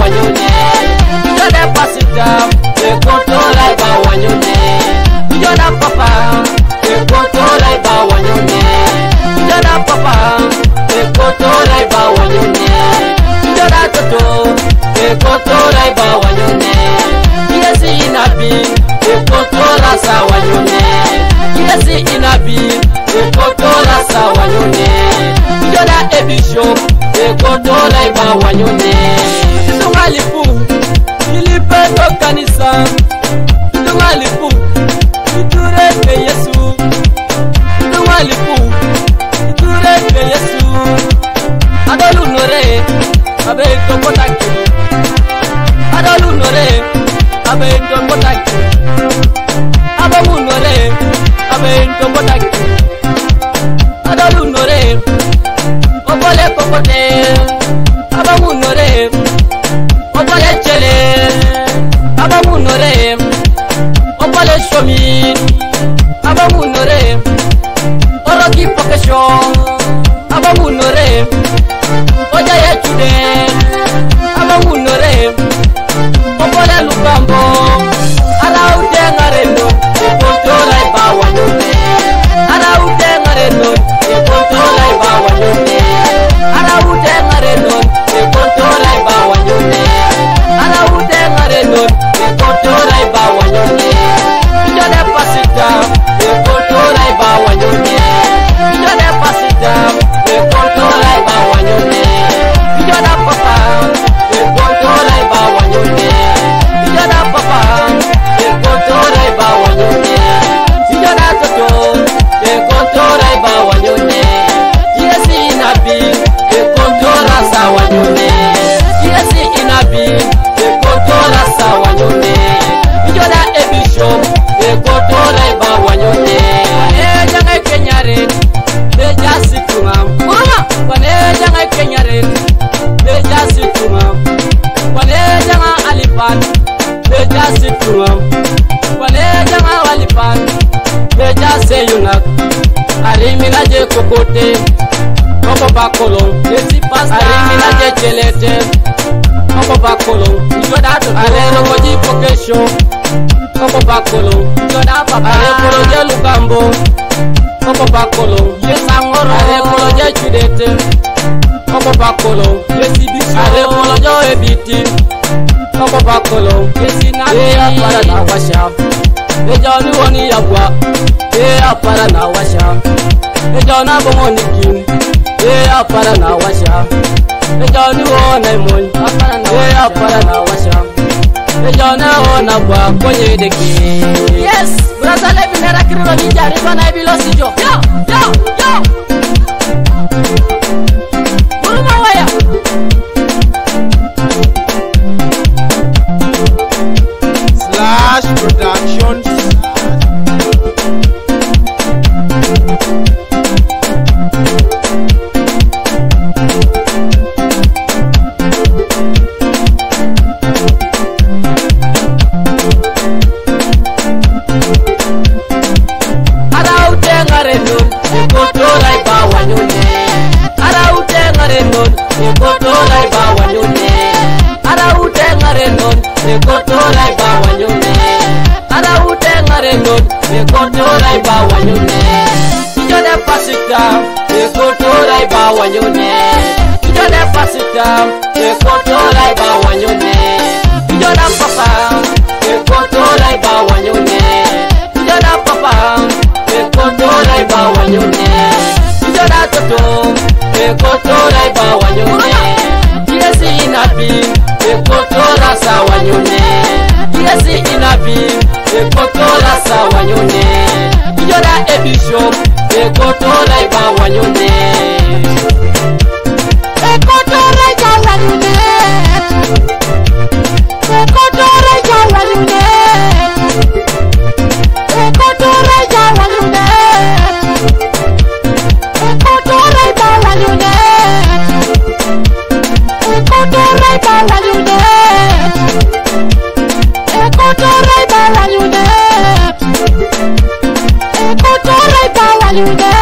wanyone. Ijode pasita, ekotola iba wanyone. Ijoda papa, ekotola iba wanyone. Ijoda papa, ekotola iba wanyone. Ijoda toto, ekotola iba wanyone. Yesi inabi, ekotola sa wanyone. Yesi inabi, ekotola sa wanyone. Ijoda ebishop, ekotola iba wanyone. Tungalipu, ilipe to kanisa. Tungalipu, itureke Yesu. Tungalipu, itureke Yesu. Adolu nore, abe tokotaki. Adolu nore, abe tokotaki. Abamu nore, abe tokotaki. Adolu nore, obole kokote. Abamu nore, obole chele. Abamu nore, obole shomi. Abamu nore, oroki pokesho. Abamu nore, ojaye chude. Abamu nore, obole lubambo. Araude ngareno, ekontola iba wanyone. Araude ngareno, ekontola iba wanyone. Araude ngareno, ekontola iba wanyone. Araude ngareno, ekontola iba wanyone. Ijode pasita, ekontola iba wanyone. Ijode pasita, ekontola iba wanyone. Ijoda papa, ekontola iba wanyone. Ijoda papa, ekontola iba wanyone. Ijoda toto, ekontola iba wanyone. Yesi inabi, ekontola sa wanyone. Yesi inabi, ekontola sa wanyone. Ijoda ebishop, ekontola iba wanyone. Jangai kenyare, beja situma. Wane jangai kenyare, beja situma. Wane jangai alipan, beja situma. Wane jangai alipan, beja seyunak. Arimina je kokote, koko bakolo. Arimina je chelete, koko bakolo. Ijoda to arero koji pokesho, koko bakolo. Ijoda papa arero je lukambo, koko bakolo. Yesangoro arero je chudete, koko bakolo. Yesibisi arero je ebiti, koko bakolo. Yesinami apara na washa, ejoni woni yabwa. Apara na washa, ejona bomoni kin. Apara na washa, ejoni wona imon. Apara na washa, ejona wona bwa konye deki. Yes, brother lebi nera kiriro ninjari bana ibilo sijo. Yo. Buruma waya. Slash Productions. Ekotola iba wanyone. Araude ngarenon, ekotola iba wanyone. Araude ngarenon, ekotola iba wanyone. Araude ngarenon, ekotola iba wanyone. Ijode pasita, ekotola iba wanyone. Ijode pasita, ekotola iba wanyone. Ijoda papa, ekotola iba wanyone. Ijoda papa, ekotola iba wanyone. Ijoda toto, ekotola iba wanyone. Yesi inabi, ekotola sa wanyone. Yesi inabi, ekotola sa wanyone. Ijoda ebishop, ekotola iba wanyone. Ekotola iba wanyone. Ekotola iba wanyone. Ekotola iba wanyone. Ekotola iba wanyone. Ekotola iba wanyone. Ekotola iba wanyone. Ekotola iba wanyone.